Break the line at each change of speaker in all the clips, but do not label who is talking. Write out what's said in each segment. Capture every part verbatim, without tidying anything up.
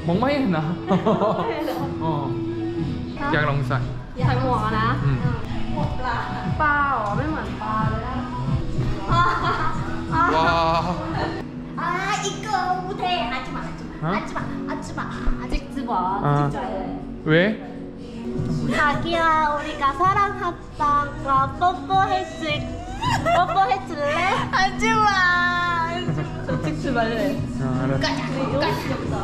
มองไม่เห็นนะอ๋ออยากลองใส่
ใส่หมวกนะ
อืม
หมวกปลาปลาเหรอไม่เหมือนปลาเลยนะ
ว้า
아 이거 못해 하지마
어?
하지마 하지마
아직 집어
아.
진짜
왜?
자기야 우리가 사랑하다가 뽀뽀해줄 뽀뽀해줄래? 하지마
저 찍지 말래
아, 알았어.
가자 가자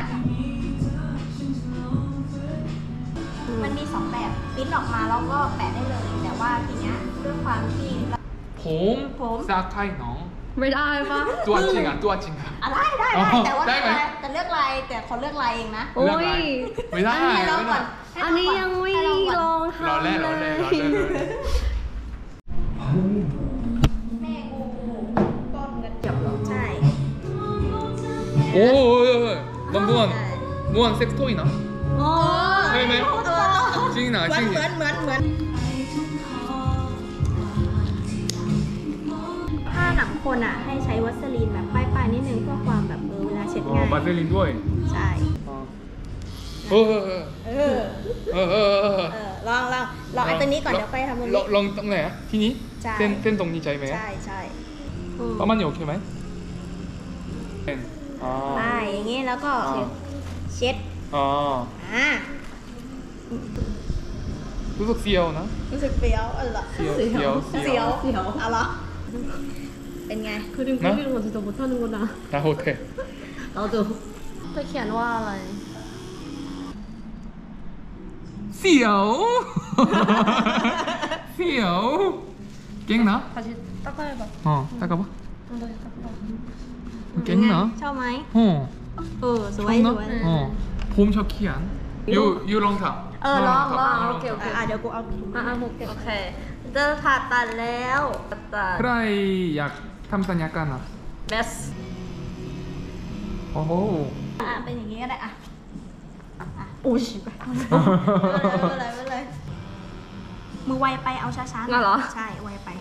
มันมีสองแบบปริ้นออกมาแล้วก็แปะได้เลยแต่ว่าทีเนี้ยด้วยความที่
봄,
봄.
사카이너.
ไม่ได้ปะ
뚜아찡아, 뚜아찡아.
อะไรได้ได้
อ๋อ
แต่ว่า
ได้
เลือก
ไหม
ลายแต่เลือกลายแต่คนเลือกลายเองนะ
โอ้ย
ไม่ได้
ให้เราก่อน
อันนี้ยังไม่ลองทำ
รอแรกรอแรกรอแรกรอแรก
แม่กูต้นกระจกใช่
오, 넌 무한, 무한 섹스토이나?
โอ้
ใช่ไหม
เออ
찡이나,
เหมือน
찡이.
เหมือนเหมือนเหมือนผ้าหนังคนอ่ะให้ใช้วัสลีนแบบป้ายๆนิดนึงเพื่อความแบบเออเวลาเช็ดง่าย
어, 마셀린ด้วย
ใช่
어. 어, 어,
เออ
어, 어, 어,
เอ
어.
อลองลองลองไอ้ตัวนี้ก่อนเดี๋ยวไปทำตรงนี้
ลองตรงไหนอะที่นี้
ใช่
เส้นเส้นตรงนี้ใช่ไหม
ใช่ใช่
ประมาณนี้โอเคไหมเส้นอ๋อ
ไปอย่างงี้แล้วก็
อ๋อ
เช็ด
อ๋อ
อ่า
รู้สึกเฟียวนะ
รู้สึกเฟี้ยวเออเหรอ
เฟียวเฟียวเฟี
เฟี้
ย
ยว
ว
เสียว
เอาเหรอเป็นไง
그림
나?
그리는 거 진짜 못하는구나
นะโอเค
나도 เธอเขียนว่าอะไร
เฟียวเฟียวเก่งนะ
다시 닦아해봐
อ๋อตากลับปะ
엉덩이 닦아봐
เก่งนะ
ชอบไหม
โอ้
เออสวย
ชอบ
ส
นะ
วย
อ๋อผมชอบเขียนยูยูลองทำ
เออลองลอง
โอเคโอเค
อ่ะเดี๋ยวกูเอา
อ่ะอ่ะโอเคโอเคเจอผ่าตัดแล้วผ่าตัด
ใครอยากทำสัญญากันอ่ะ
เบส
โอ้โห
อ่ะเป็นอย่างงี้ก็ได้อ่ะ
โอ้ยไป
ไม่เป็นไรไม่เป็นไรมือไวไปเอาช้าๆ
น่ะเหรอ
ใช่ไวไป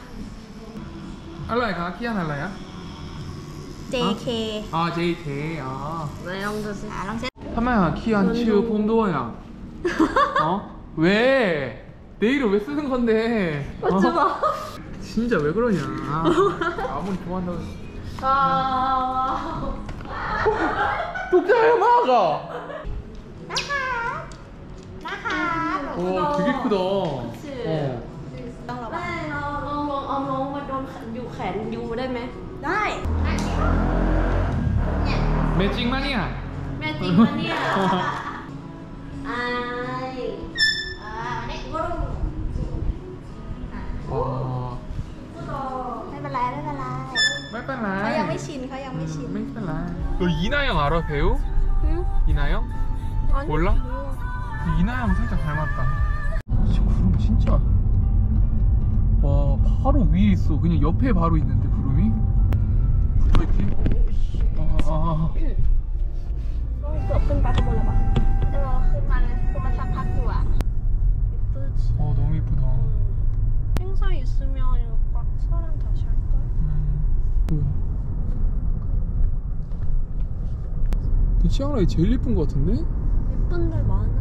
อะไรคะเขียนอะไรอ่ะ
เจ เค
อ๋อ เจ เค อ๋อ
네 형도
อ่ะลองเช็ด
ทำไมอ่ะ키안 치우 폼도어야 어? 왜? 내 이름 왜 쓰는 건데?
맞지 마.
진짜 왜 그러냐? 아, 아무리 좋아한다고.
아.
독자야 마가.
นะคะนะคะ
오, 되게 크다.
그치.
어.
ต้องระวัง
แม่ลองลองลองเอาน้องมาโดนอยู่แขนยูได้ไหม
ได้
매직 마니아.
แม่จริงปะเนี่ยอาย
อ่าเนี่ยกูรู้
와.
ไม่เป็นไรไม่เป็นไร
ไม่เป็นไร
เขายังไม่ชินเขายังไม่ชิน
ไม่เป็นไร너 이나영 알아 배우?
응?
이나영?
아니,
몰라? 이나영 살짝 닮았다. 진짜 구름 진짜. 와 바로 위에 있어. 그냥 옆에 바로 있는데 구름이. 붙어있지? 아, 아.
เกือบขึ้นไปข้างบนแล้วปะ
เออขึ้นมาเลยขึ้นมาสักพักอยู่อ่ะ
예쁘지
어 너무 이쁘다.
행사 있으면 이거 막 촬영 다시 할까?
음. 뭐야? 그 치앙라이 제일 예쁜 것 같은데?
예쁜 데 많아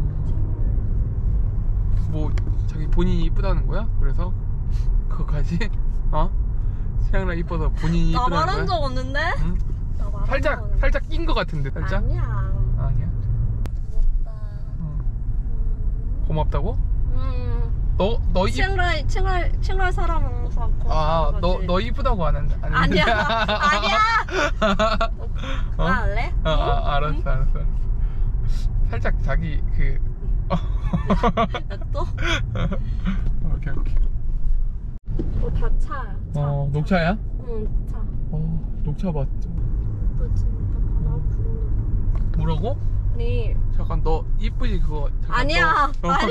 뭐 자기 본인이 이쁘다는 거야? 그래서 그거까지? 어? 치앙라이 이뻐서 본인이
나
이쁘다는
말한 적
거야?
없는데?
응?
나 말한 적
살짝
없는데.
살짝 낀 것 같은데 살짝?
아니야
아니야?
고맙다
어. 고맙다고?
음.
너 너 이
칭라이 칭라이 칭라이 사람으로서
아,
고맙다는
너,
거지.
너 이쁘다고 안 한다. 안
아니야
했는데.
아니야
어?
그만할래?
아, 아, 알았어,
응?
알았어. 살짝 자기 그. 어.
또?
오케이, 오케이.
어, 다 차야 차.
어, 녹차야?
응 차.
어, 녹차 맞죠?
예쁘지 나 부른다
뭐라고?
아니
잠깐 너 이쁘지 그거. 잠깐
아니야
너, 어.
아니야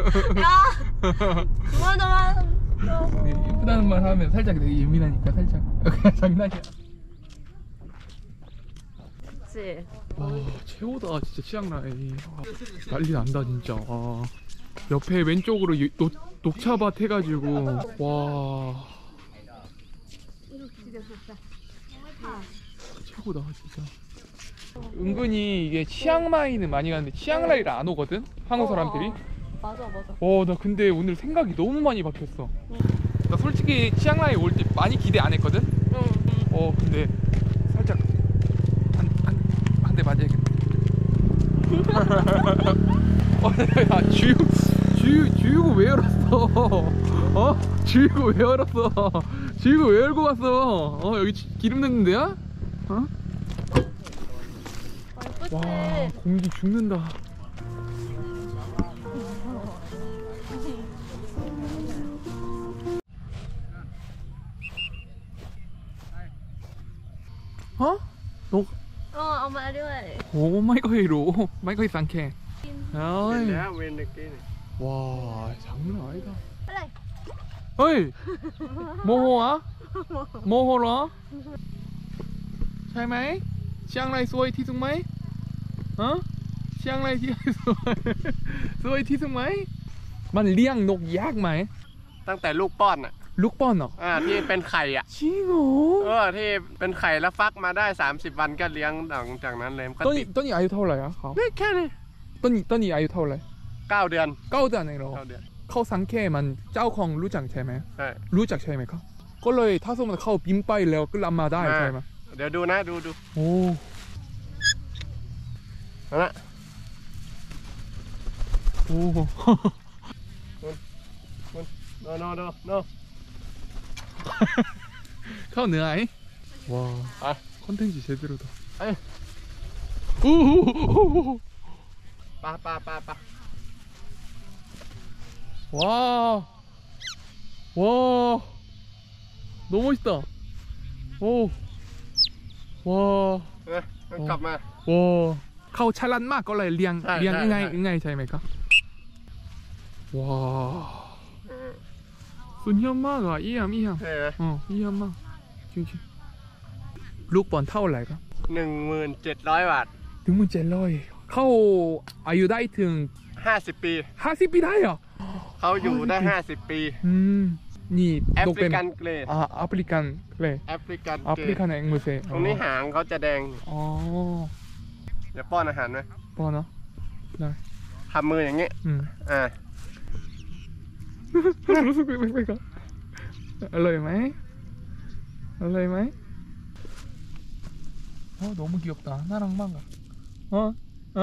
야 그만 그만
네, 이쁘다는 말 하면 살짝 되게 예민하니까 살짝. 장난이야.
그치
와 최고다 진짜 치앙라이. 와, 난리 난다 진짜. 와. 옆에 왼쪽으로 이- 녹, 녹차밭 해가지고 와 최고다 진짜. 은근히 이게 치앙마이는 많이 가는데 치앙라이를 안 오거든? 한국 사람들이.
맞아 맞아.
어, 나 근데 오늘 생각이 너무 많이 바뀌었어. 나 솔직히 치앙라이 올 때 많이 기대 안 했거든?
응.
어, 근데 살짝 한, 한, 한 대 맞아야겠다. 어, 야, 주유, 주유, 주유구 왜 열었어? 어? 주유구 왜 열었어? 주유구 왜 열고 갔어? 어, 여기 지- 기름 넣는 데야? 어?
예쁘지?
와, 공기 죽는다. 어? 너,
อ๋อเอามาด้วย
오,ไม่ค่อยรู้ไม่ค่อยสังเกตเฮ้ย
แล้วเวนเดกี้นี่
와, 장난 아니다.
อะไร
เฮ้ย โมโหอ่ะ โมโหเหรอ ใช่ไหมเชียงรายสวยที่สุดไหมฮะเชียงรายที่สวยสวยที่สุดไหมมันเลี้ยงนกยากไหม
ตั้งแต่ลูกป้อนอ่ะ
ลูกป้อนเหรอ
อ่าที่เป็นไข่อ่ะ
จริงเหรอ
เออที่เป็นไข่แล้วฟักมาได้สามสิบวันก็เลี้ยงหลังจากนั้นเลยก็
ต้น
ติ
นี้
ด
ต้นนี้อายุเท่าไหร่อะครับ
นี่แค่นี้
ต้นนี้ต้นนี้อายุเท่าไหร่
เก้าเดือน
เก้าเดือนเองเหรอ
เก้าเดือน
เขาสังเกตมันเจ้าของรู้จักใช่ไหม
ใช่
รู้จักใช่ไหมครับก็เลยถ้าสมมติเขาบินไปแล้วก็รับมาได้ใช่ไหม
เดี๋ยวดูนะดูดู
โอ้
นั่นแหละ
โอ้
โนโนโนโน
เข้าเหนื่อยว้า
อ่ะ
컨텐츠 제대로다.
에이.
우후후후후.
ปะปะปะปะ
와, 와, 너무 멋있다. 오, 와,
เออมันกลับมา
와. เขาฉลาดมากก็เลยเลี้ยง
ใช่
เลี้ยง
ใช่
ยังไง
ใช่
ยังไงใช่ไหมครับว้า
เออ
สุดยอดมากอ่ะเยี่ยมเยี่ยม
เห็นไหม
อ๋อเยี่ยมมากจริงๆลูกบอลเท่าไหร่ครับ
หนึ่งหมื่นเจ็ดร้อยบาท
ถึงมือเจ็ดร้อยเขาอายุได้ถึง
ห้าสิบปี
ห้าสิบปีได้เหรอ
เขาอยู่ได้ห้าสิบปี
อืมนี่
แอ
ต
ฟ
ก
ริ
เป็น
กันเกรด
อ่าแอฟริกันเลย
แอฟริกัน
แอฟ
เกร
ริ
ด
กันเองมือเซ
ตรงนี้หางเขาจะแดง
อ๋อ
เดี๋ยวป้อนอาหารไหม
ป้อนเนาะได้
ทำมืออย่างงี้
อืม
อ่า
รู้สึกไม่ไม่ก็อร่อยไหมอร่อยไหม어 너무 귀엽다 나랑 망가 어? 어?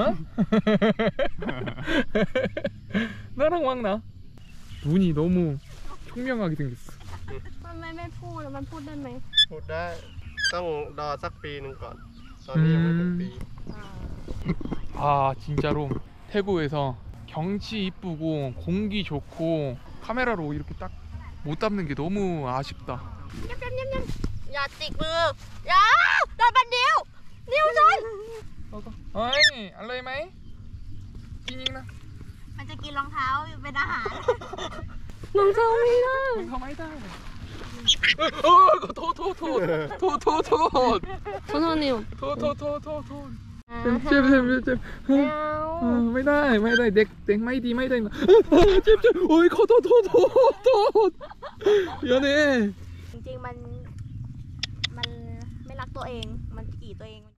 나랑 망나 눈이 너무 총명하게 생겼어
มันไม่ไม่พูดแล้วมันพูดได้ไหม
พูดได้ต้องรอสักปีหนึ่งก่อน ตอนนี้ยังไม่ถึงปี
아 진짜로 태국에서 경치 이쁘고 공기 좋고 카메라로 이렇게 딱 못 담는 게 너무 아쉽다
อย่าจิกมืออย่าโดนบันเดียวนิ้วฉัน
어이 알로이 마이 끼닝나
มันจะกินรองเท้าเป็นอาหาร
รองเท้าไม่ได้
더 많이 다 어, 어더더더더더더더
ขอโทษนิว
더더더더더เจ็บเจ็บเจ็บเจ็บไม่ได้ไม่ได้เด็กเด็กไม่ดีไม่ได้นะเจ็บเจ็บโอ้ยขอโทษโทษโทษโทษ미안해
จริงๆมันมันไม่รักตัวเองมันกี่ตัวเอง